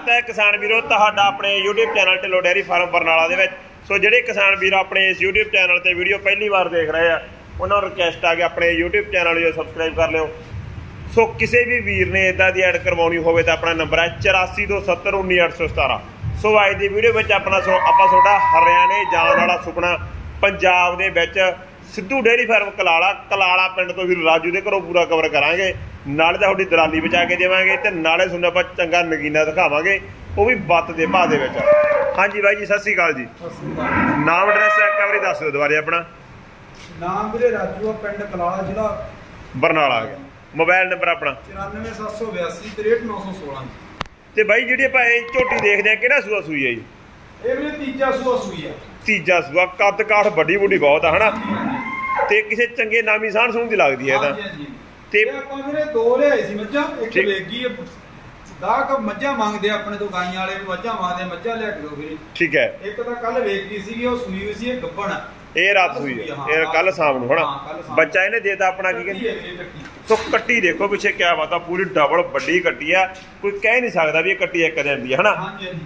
स्वागत है किसान वीरों तुहाडा अपने YouTube channel Dhillon dairy farm Barnala दे विच। सो जिहड़े किसान वीर अपने इस यूट्यूब चैनल ते वीडियो पहली बार देख रहे हैं उन्होंने रिक्वेस्ट आ गया अपने यूट्यूब चैनल जो सबसक्राइब कर लिओ। सो किसी भी वीर ने इदां दी ऐड करवाउणी होवे तां अपना नंबर है 8427191817। सो अज दी वीडियो विच अपना आपां तुहाडा हरियाणे जाण वाला सुपना पंजाब दे विच सिद्धू डेयरी फार्म कलाला पिंड तो वीर राजू के घरों पूरा कवर करांगे। नाले तुहाडी दलाली बचा के देवांगे ते नाले तुहानूं आपां चंगा नगीना दिखावांगे वो भी बत्त दे भाव दे विच। हाँ जी बाई जी सत श्री अकाल जी। नाम एड्रैस एक बारी दस दो दोबारे अपना। नाम वीरे राजू पिंड कलाला जिला बरनाला आ गया। मोबाइल नंबर अपना 94 782 63916। ते बाई जिहड़ी आपां इह झोटी देखदे आ किहड़ा सूआ सूई है जी? ਇਹ ਵੀਰੇ ਤੀਜਾ ਸੂਆ ਸੂਈ ਆ। तीजा सूआ कद काठ बड़ी बूढ़ी बहुत है ना ते किसी चंगे नामी साण सूण दी लगदी है ते ਆਪਾਂ ਵੀਰੇ ਦੋ ਲਿਆਏ ਸੀ ਮੱਝਾਂ ਇੱਕ ਵੇਗੀ ਗਾਹਕ ਮੱਝਾਂ ਮੰਗਦੇ ਆਪਣੇ ਤੋਂ ਗਾਈਆਂ ਵਾਲੇ ਵੀ ਮੱਝਾਂ ਮੰਗਦੇ ਮੱਝਾਂ ਲਿਆ ਕੇ ਦਿਓ ਵੀਰੇ। ठीक है। ਇੱਕ ਤਾਂ ਕੱਲ ਵੇਗੀ ਸੀਗੀ ਉਹ ਸੂਈ ਹੋਈ ਸੀ ਇਹ ਗੱਭਣ ਆ। ਇਹ ਰਾਤ ਸੂਈ है ਇਹ कल शाम ਨੂੰ हना बच्चा इहने देता अपना की कहंदे। तो कट्टी देखो पीछे क्या बात है पूरी डबल बड़ी कट्टी है कोई कह नहीं सकता भी ये कट्टी एक दिन दी है ना।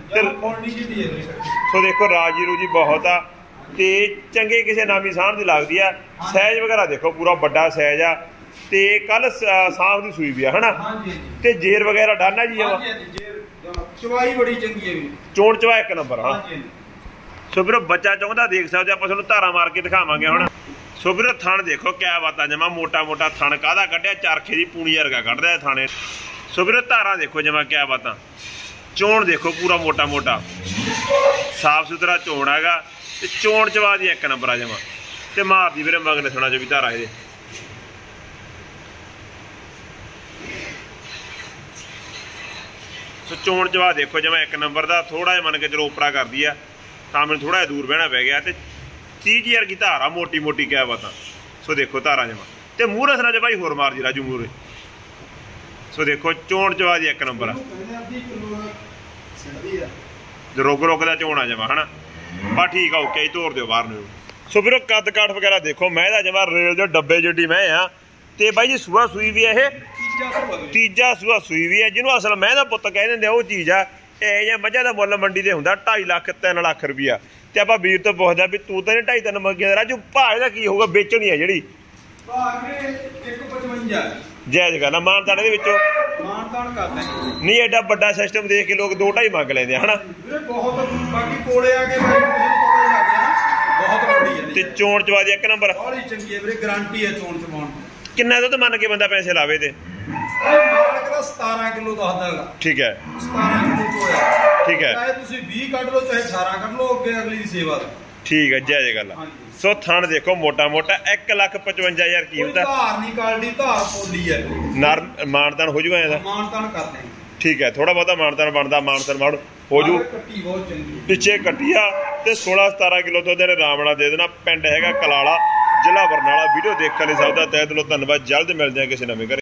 तो देखो राजी रूजी बहुत आ ते चंगे किसी नामी साण दी लगदी है। सहज वगैरह देखो पूरा बड़ा सहज आ ते कल सांभ दी सूई भी है ना ते जेर वगैरह डाना जी चवाई बड़ी चंगी है चोण चवा एक नंबर हाँ। सो फिर बच्चा चाहता देख सकते आप तुहानूं धारा मार के दिखावांगे हुण। सो फिर थण देखो क्या बात है जमा मोटा मोटा थण काहदा कढ़िया चरखे की पूणी वर्गा कढ़दा है थाने। सो फिर धारा देखो जमा क्या बात चोण देखो पूरा मोटा मोटा साफ सुथरा चोण हैगा ते चोण चवा दी एक नंबर आ जमा ते मार दी फिर मगने सुना जो भी धारा ये। सो चोण चवा देखो जमा एक नंबर का थोड़ा जिहा मन के चलो उपरा कर दी है तो मैं थोड़ा दूर बहना पै गया तो चीज यार की धारा मोटी मोटी क्या बात। सो देखो धारा जमा तो मूहरे सना च भाई होर मार जी राजू मूहरे। सो देखो चोण चवा दी एक नंबर रोग रोग का चोण आ जमा है ना बा ठीक है ओके तोड़ दो बाहर में। सो फिर कद काठ वगैरह देखो मैं जमा रेल जो डब्बे जिड्डी मैं हाँ तो भाई जी सूआ सूई भी है तीजा सूआ सूई भी है जिन्होंने असल मैं पुत कह देंगे वो चीज़ आ ये मझां दा मुल मंडी ते हुंदा 2.5 लाख 3 लाख रुपया ते आपां वीर तो पुछदा भी तू तो 2.5-3 मंगिया राजू भाव दा की होगा बेचनी है जिहड़ी जायज़ गल है मानतान दे विचों नहीं एडा बड़ा सिस्टम देख के लोग 2.5 मंग लेंदे है ना ते चोण चवा दी एक नंबर गारंटी है चोण चवाउण किन्ना दुध मन के बंदा पैसे लावे ते 17 किलो दसदा। ठीक है 17 किलो ठीक है चाहे तुसीं 20 कढ लो चाहे 18 कढ लो अगे अगली दी सेवा ठीक है जायज़ गल है। सो थण देखो मोटा मोटा 1,55,000 कीमत है। धार नहीं कालदी धार पोली है नर मानतान हो जूगा ਇਹਦਾ मानतान करते ठीक है थोड़ा बहुत मानतान बनता मानतान माड़ हो जू कट्टी बहुत चंगी पिछे कट्टी आ ते 16-17 किलो तो इहने रामणा दे देना। पिंड हैगा कलाला जिला बरनाला। वीडियो देखने ਲਈ ਸਭ ਦਾ ਤਹਿ ਦਿਲੋਂ ਧੰਨਵਾਦ। जल्द मिलते हैं किसी नवें घर।